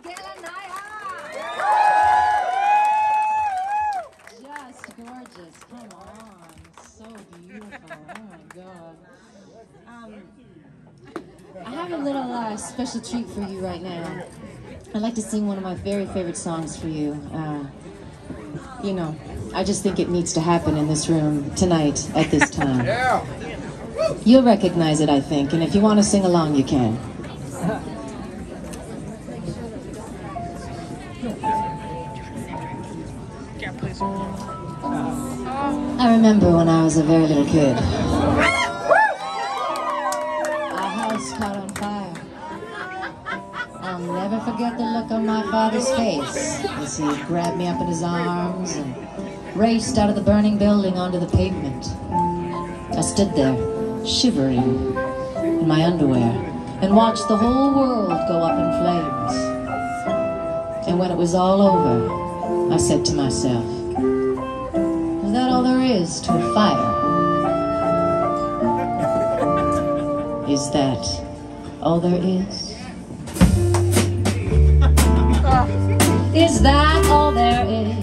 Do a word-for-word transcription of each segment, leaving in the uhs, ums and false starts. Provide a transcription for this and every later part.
Just gorgeous. Come on. So beautiful. Oh my God. Um, I have a little uh, special treat for you right now. I'd like to sing one of my very favorite songs for you. Uh, you know, I just think it needs to happen in this room tonight at this time. Yeah. You'll recognize it, I think, and if you want to sing along, you can. I remember when I was a very little kid. Our house caught on fire. I'll never forget the look on my father's face as he grabbed me up in his arms and raced out of the burning building onto the pavement. I stood there, shivering in my underwear, and watched the whole world go up in flames. And when it was all over, I said to myself, is that all there is to a fire? Is that all there is? Is that all there is?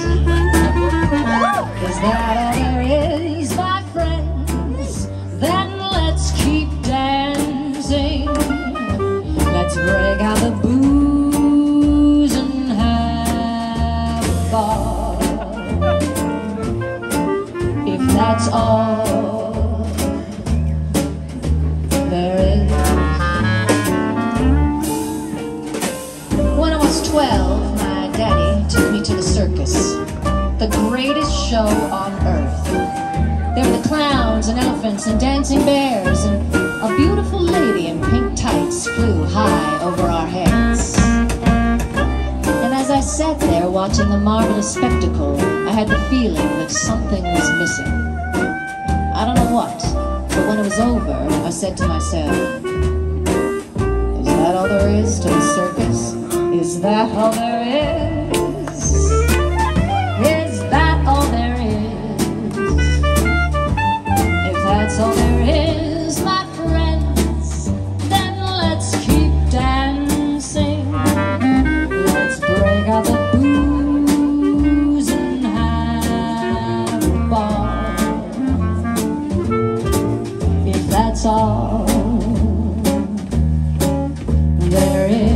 Is that all there is, my friends? Then let's keep dancing. Let's break out the booze and have a ball. If that's all there is. When I was twelve, my daddy took me to the circus, the greatest show on earth. There were the clowns and elephants and dancing bears, and a beautiful lady in pink tights flew high over our heads. And as I sat there watching the marvelous spectacle, I had the feeling that something was missing. I don't know what, but when it was over, I said to myself, is that all there is to the circus? Is that all there is? Is that all there is? If that's all there is, my friends, then let's keep dancing. Let's break out the booze and have a ball. If that's all there is.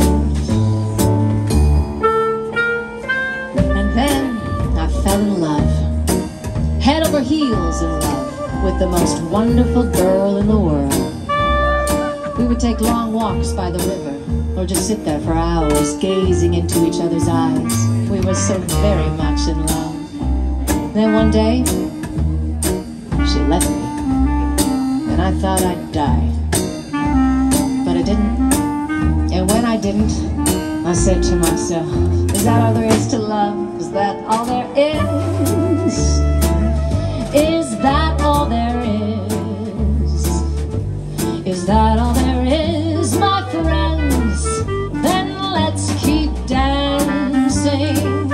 In love, head over heels in love with the most wonderful girl in the world. We would take long walks by the river or just sit there for hours gazing into each other's eyes. We were so very much in love. Then one day she left me and I thought I'd die, but I didn't. And when I didn't, I said to myself, is that all there is to love? Is that all there is? Is that all there is? Is that all there is, my friends? Then let's keep dancing.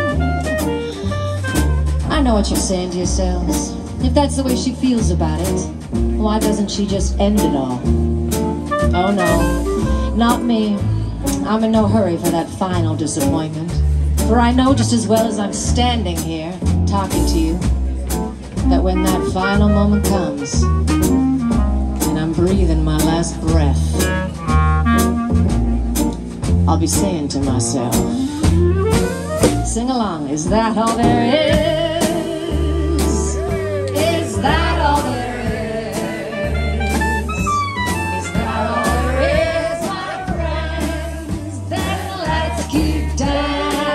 I know what you're saying to yourselves. If that's the way she feels about it, why doesn't she just end it all? Oh no, not me. I'm in no hurry for that final disappointment. For I know just as well as I'm standing here talking to you that when that final moment comes and I'm breathing my last breath, I'll be saying to myself, sing along, is that all there is? Is that all there is? Is that all there is, my friends? Then let's keep dancing.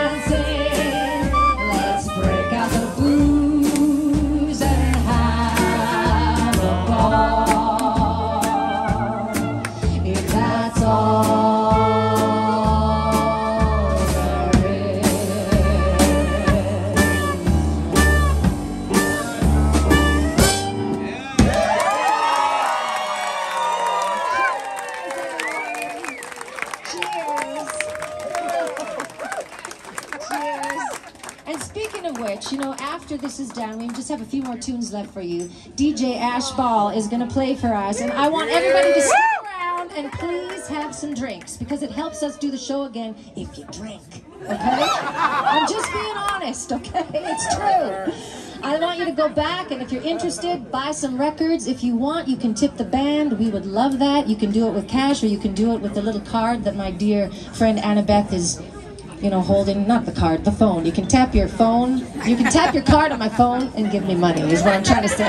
You know, after this is done, we just have a few more tunes left for you. D J Ash Ball is going to play for us, and I want everybody to stick around and please have some drinks, because it helps us do the show again if you drink, okay? I'm just being honest, okay? It's true. I want you to go back, and if you're interested, buy some records. If you want, you can tip the band. We would love that. You can do it with cash, or you can do it with the little card that my dear friend Annabeth is, you know, holding. Not the card, the phone. You can tap your phone. You can tap your card on my phone and give me money, is what I'm trying to say.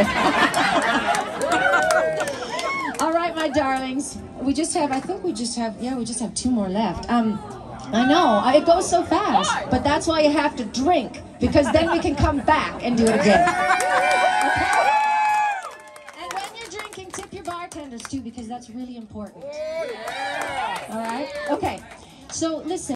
All right, my darlings. We just have, I think we just have, yeah, we just have two more left. Um, I know, it goes so fast, but that's why you have to drink, because then we can come back and do it again. Okay? And when you're drinking, tip your bartenders too, because that's really important. All right? Okay, so listen.